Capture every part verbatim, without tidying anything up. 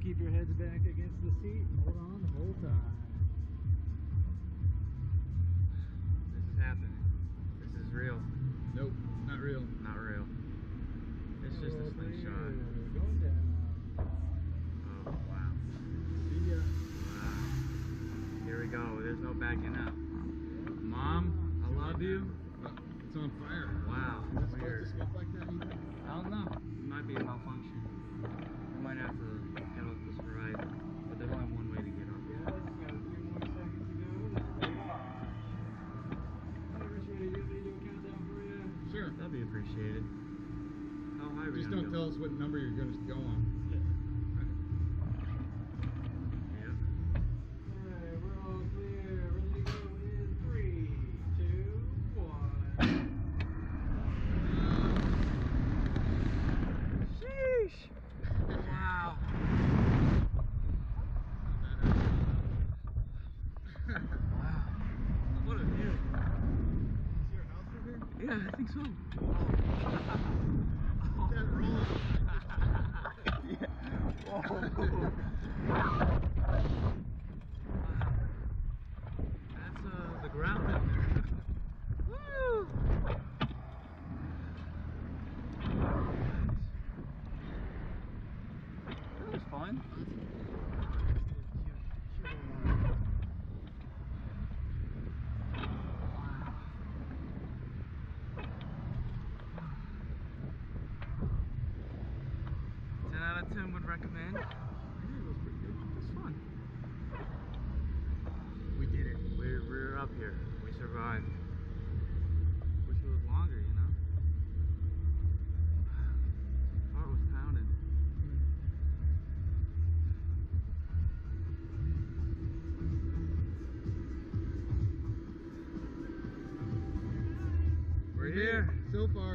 keep your heads back against the seat and hold on the whole time. This is happening. This is real. Nope, not real. Not real. It's just a slingshot. Going down. Oh, wow. See ya. Wow. Here we go. There's no backing up. Mom, I love you. Oh, it's on fire. Wow. Is it Weird. supposed to smoke like that, you think? I don't know. It might be a malfunction. We might have to get off this ride. But there's only one way to get off. Yes, got a few more seconds to go. There you are. Hey, Rich, ready? You want me to do a countdown for you? Sure. That'd be appreciated. How high are we Just gonna don't go? tell us what number you're going to go on. Yeah. Alright, we're all clear. Ready to go in three, two, one. Sheesh. Wow. Wow. What a view. Is your house from here? Yeah, I think so. That roll. That's uh, the ground down there. Woo! That was fun. ten out of ten would recommend. Yeah, it was pretty good. It's fun. We did it. We're, we're up here. We survived. Wish it was longer, you know? Heart was pounding. We're here. So far.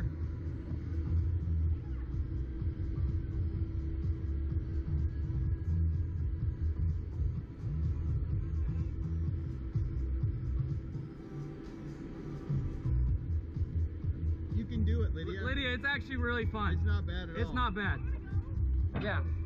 You can do it, Lydia. Lydia, it's actually really fun. It's not bad at all. It's not bad. Yeah.